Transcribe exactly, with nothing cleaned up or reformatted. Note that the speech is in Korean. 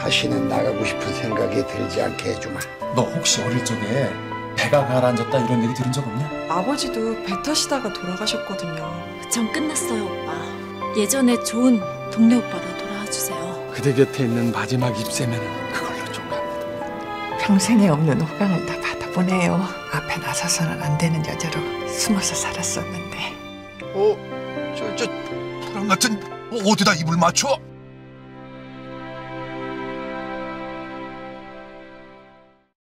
다시는 나가고 싶은 생각이 들지 않게 해주마. 너 혹시 어릴 적에 배가 가라앉았다 이런 얘기 들은 적 없냐? 아버지도 배 타시다가 돌아가셨거든요. 전 끝났어요, 오빠. 예전에 좋은 동네 오빠로 돌아와 주세요. 그대 곁에 있는 마지막 입새면 그걸로 좀 갑니다. 평생에 없는 호강을 다 받아보네요. 앞에 나서서는 안 되는 여자로 숨어서 살았었는데. 어? 저, 저, 사람 같은 어디다 입을 맞춰?